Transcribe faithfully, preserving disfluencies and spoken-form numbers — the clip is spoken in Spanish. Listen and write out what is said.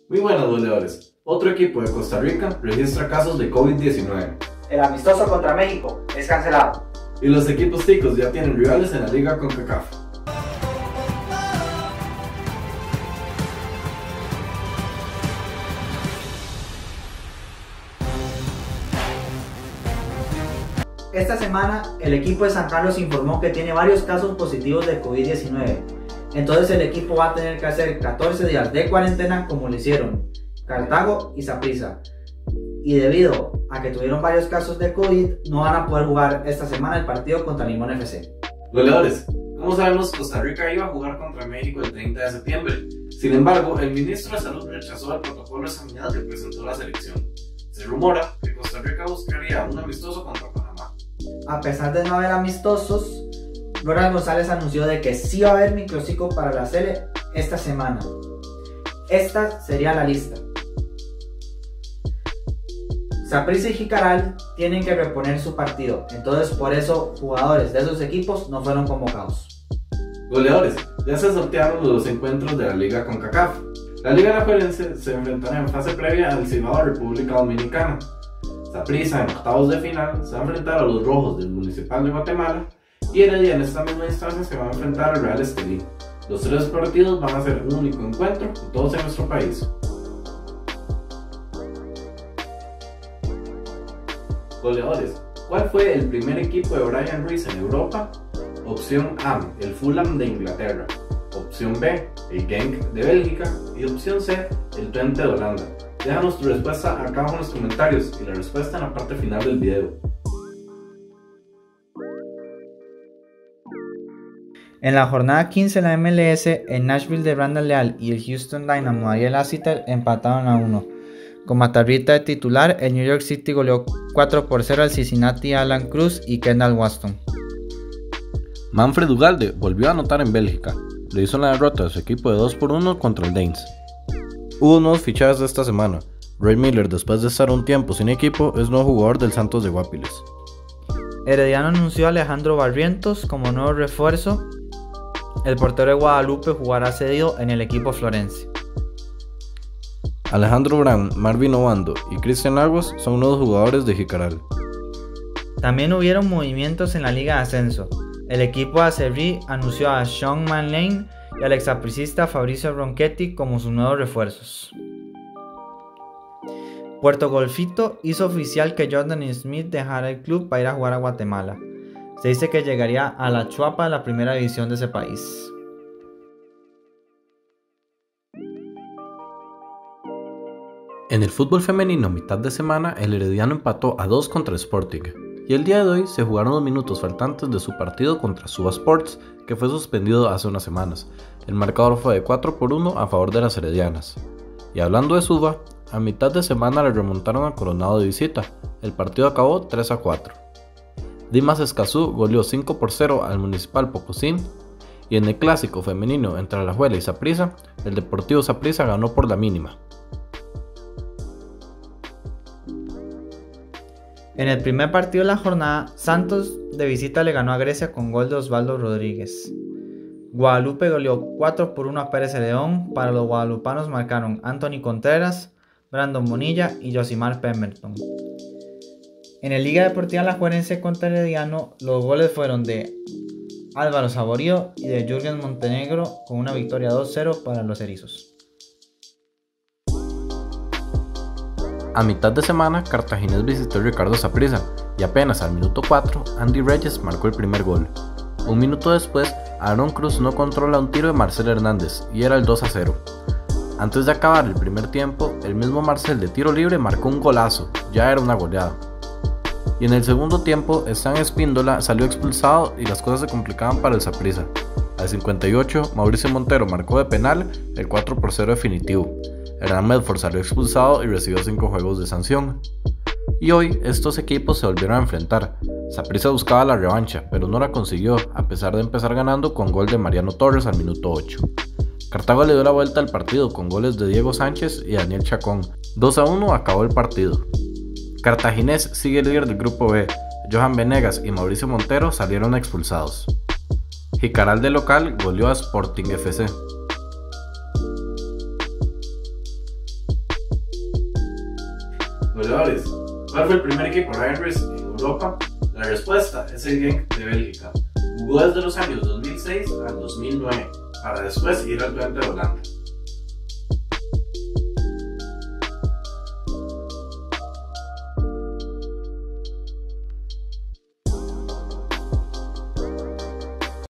Muy buenas goleadores. Otro equipo de Costa Rica registra casos de COVID diecinueve. El amistoso contra México es cancelado. Y los equipos ticos ya tienen rivales en la liga CONCACAF. Esta semana el equipo de San Carlos informó que tiene varios casos positivos de COVID diecinueve. Entonces el equipo va a tener que hacer catorce días de cuarentena como lo hicieron Cartago y Saprissa. Y debido a que tuvieron varios casos de COVID, no van a poder jugar esta semana el partido contra Limón F C. Goleadores, como sabemos, Costa Rica iba a jugar contra México el treinta de septiembre. Sin embargo, el ministro de Salud rechazó el protocolo de sanidad que presentó la selección. Se rumora que Costa Rica buscaría un amistoso contra Panamá. A pesar de no haber amistosos, Ronald González anunció de que sí va a haber microciclo para la Sele esta semana. Esta sería la lista. Saprissa y Jicaral tienen que reponer su partido, entonces por eso jugadores de esos equipos no fueron convocados. Goleadores, ya se sortearon los encuentros de la liga CONCACAF. La liga alajuelense se enfrentará en fase previa al Cibao República Dominicana. Saprissa en octavos de final se va a enfrentar a los rojos del Municipal de Guatemala y Heredia en esta misma instancia se va a enfrentar al Real Estelí. Los tres partidos van a ser un único encuentro, todos en nuestro país. Goleadores, ¿cuál fue el primer equipo de Brian Ruiz en Europa? Opción A, el Fulham de Inglaterra. Opción B, el Genk de Bélgica. Y opción C, el Twente de Holanda. Déjanos tu respuesta acá abajo en los comentarios y la respuesta en la parte final del video. En la jornada quince de la M L S, el Nashville de Randall Leal y el Houston Dynamo de Ariel Lassiter empataron a uno. Con Matarrita de titular, el New York City goleó cuatro por cero al Cincinnati Alan Cruz y Kendall Waston. Manfred Ugalde volvió a anotar en Bélgica. Le hizo la derrota a su equipo de dos por uno contra el Danes. Hubo nuevos fichajes de esta semana. Ray Miller, después de estar un tiempo sin equipo, es nuevo jugador del Santos de Guapiles. Herediano anunció a Alejandro Barrientos como nuevo refuerzo. El portero de Guadalupe jugará cedido en el equipo florense. Alejandro Brown, Marvin Obando y Cristian Lagos son nuevos jugadores de Jicaral. También hubieron movimientos en la Liga de Ascenso. El equipo de Acerrí anunció a Sean Manlane y al exapricista Fabricio Ronchetti como sus nuevos refuerzos. Puerto Golfito hizo oficial que Jordan Smith dejará el club para ir a jugar a Guatemala. Se dice que llegaría a la Chuapa, la primera división de ese país. En el fútbol femenino, mitad de semana, el Herediano empató a dos contra Sporting. Y el día de hoy se jugaron los minutos faltantes de su partido contra Suba Sports, que fue suspendido hace unas semanas. El marcador fue de cuatro por uno a favor de las heredianas. Y hablando de Suba, a mitad de semana le remontaron a Coronado de visita. El partido acabó tres a cuatro. Dimas Escazú goleó cinco por cero al Municipal Pocosín. Y en el clásico femenino entre Alajuela y Saprissa, el Deportivo Saprissa ganó por la mínima. En el primer partido de la jornada, Santos de visita le ganó a Grecia con gol de Osvaldo Rodríguez. Guadalupe goleó cuatro por uno a Pérez León. Para los guadalupanos marcaron Anthony Contreras, Brandon Bonilla y Josimar Pemberton. En el Liga Deportiva Alajuelense contra Herediano, los goles fueron de Álvaro Saborío y de Jürgen Montenegro, con una victoria dos cero para los erizos. A mitad de semana, Cartaginés visitó Ricardo Saprissa y apenas al minuto cuatro, Andy Reyes marcó el primer gol. Un minuto después, Aaron Cruz no controla un tiro de Marcel Hernández y era el dos a cero. Antes de acabar el primer tiempo, el mismo Marcel de tiro libre marcó un golazo, ya era una goleada. Y en el segundo tiempo, Stan Espíndola salió expulsado y las cosas se complicaban para el Saprissa. Al cincuenta y ocho, Mauricio Montero marcó de penal el cuatro por cero definitivo. Hernán Medford salió expulsado y recibió cinco juegos de sanción. Y hoy estos equipos se volvieron a enfrentar. Saprissa buscaba la revancha, pero no la consiguió, a pesar de empezar ganando con gol de Mariano Torres al minuto ocho. Cartago le dio la vuelta al partido con goles de Diego Sánchez y Daniel Chacón. dos a uno acabó el partido. Cartaginés sigue líder del grupo B. Johan Venegas y Mauricio Montero salieron expulsados. Jicaral de local goleó a Sporting F C. Goleadores. ¿Cuál fue el primer equipo Ryan Rees en Europa? La respuesta es el Genk de Bélgica. Jugó desde los años dos mil seis al dos mil nueve, para después ir al Twente de Holanda.